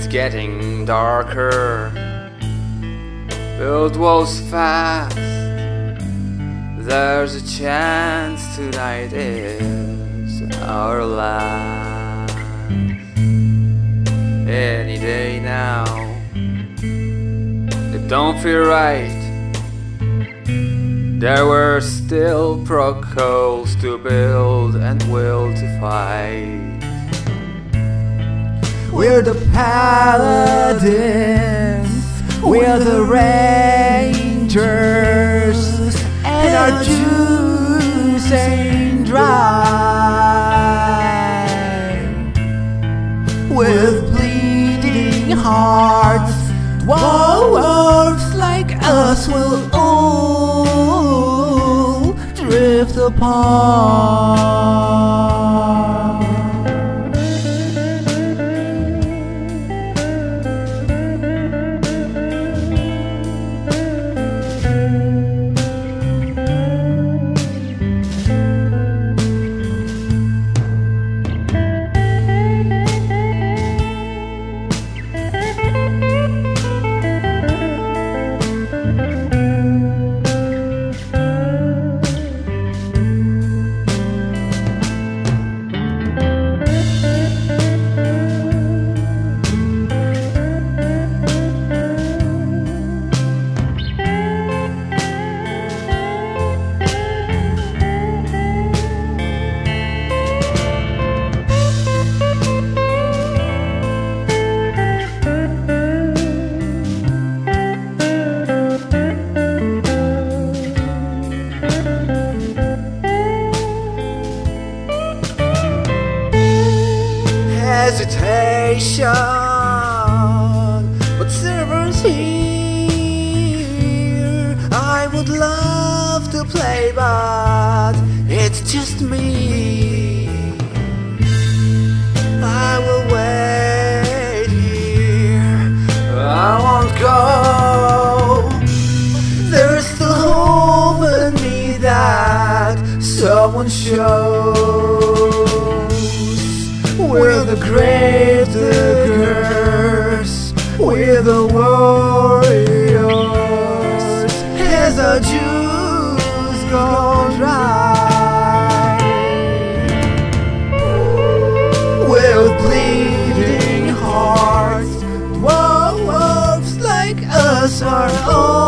It's getting darker. Build walls fast. There's a chance tonight is our last. Any day now. It don't feel right. There were still proc holes to build and will to fight. We're the paladins, we're the rangers, and our juice ain't dry. With bleeding hearts, dwarves like us will all drift apart. Hesitation, but servers here. I would love to play, but it's just me. I will wait here. I won't go. There's still hope in me that someone shows. We're the gravediggers, we're the warriors. Has our juice gone dry? With bleeding hearts, dwarves like us are all